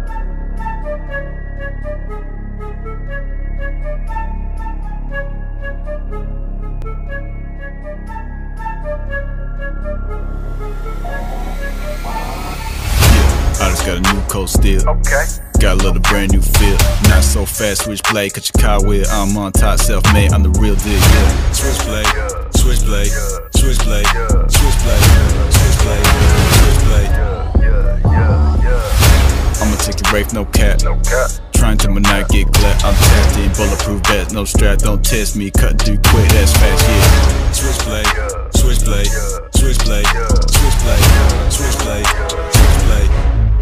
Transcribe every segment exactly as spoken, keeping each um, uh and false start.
I just got a new coat still. Okay. Got a little brand new feel. Not so fast, switchblade, cut your car wheel. I'm on top, self-made, I'm the real deal, yeah. Switchblade, switchblade, switchblade, switchblade, switchblade, switchblade. I'ma take your rape, no cap. Trying to my night get clapped. I'm tapped in, bulletproof vest, no strap. Don't test me, cut through quick, that's fast, yeah. Switchblade, switchblade, switchblade, switchblade, switchblade, switchblade.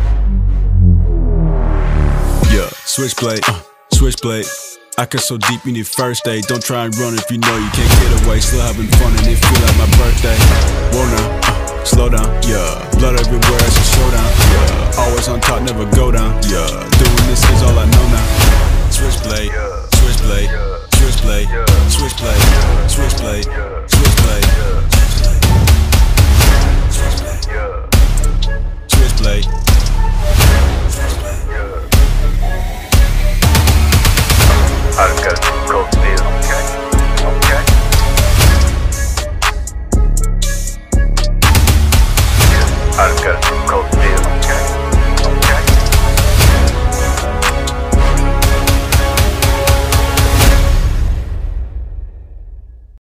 Yeah, switchblade, uh, switchblade. I cut so deep you need first aid. Don't try and run if you know you can't get away. Still having fun and it feel like my birthday. Whoa now, uh, slow down, yeah. Blood everywhere, it's a showdown, yeah. Always on top, never go down, yeah. Doing this is all I know now. Switchblade, switchblade, switchblade, switchblade, switchblade, switchblade, switchblade, switchblade. I just got a new coat still. Okay. Okay. I just got a new coat.